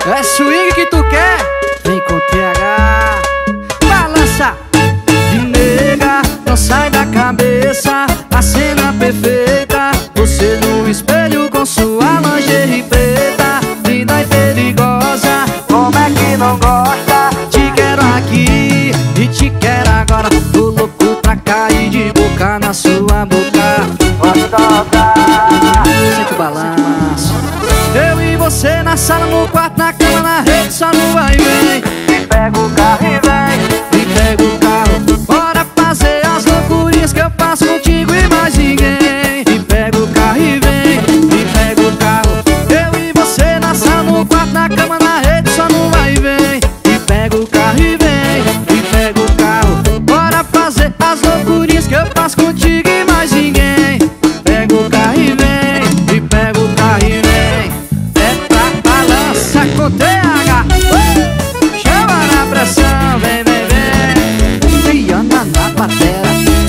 É swing que tu quer? Vem com TH. Balança. De nega, não sai da cabeça a cena perfeita. Você no espelho com sua lingerie preta, linda e perigosa. Como é que não gosta? Te quero aqui e te quero agora. Tô louco pra cair de boca na sua boca gostosa. Sente o balanço. Eu e você na sala, no quarto, na cama, na rede, só no vai e vem. Me pega o carro e vem, me pega o carro. Bora fazer as loucurinhas que eu faço contigo e mais ninguém. Me pega o carro e vem, me pega o carro. Eu e você na sala, no quarto, na cama, na rede, só no vai e vem. Me pega o carro e vem, me pega o carro. Bora fazer as loucurinhas que eu faço contigo e mais ninguém. Pega o carro e vem, me pega o carro e vem. É pra balança com TH. Chama na pressão, vem, vem, vem. Viana na batera,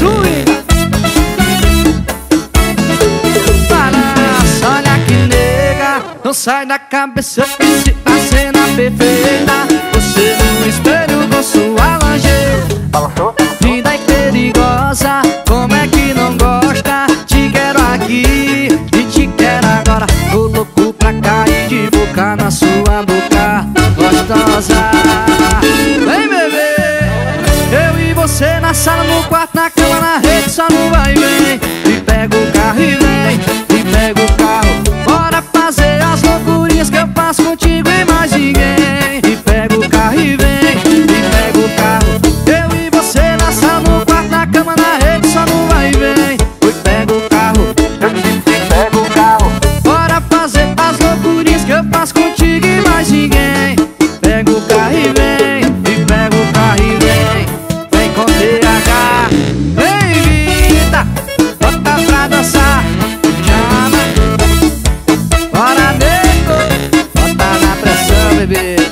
balança, olha que nega, não sai da cabeça esse a cena perfeita. Você no espelho com sua lingerie, linda e perigosa. Como é que não gosta? Te quero aqui e te quero agora. Tô louco pra cair de boca na sua boca gostosa. Vem, bebê. Eu e você na sala, no quarto, na cama, na rede, só no vai e vem. Me pega o carro e vem, me pega o carro. Bora fazer as loucurinhas que eu faço contigo e mais ninguém. Me pega o carro e vem, me pega o carro. Eu e você na sala, no quarto, na cama, na rede, só no vai e vem. Me pega o carro, eu disse pega o carro. Bora fazer as loucurinhas que eu faço contigo e mais ninguém. Pega o carro e vem, me pega o carro e vem. Vem com TH, vem vida, bota pra dançar, chama. Bora nego, bota na pressão, bebê.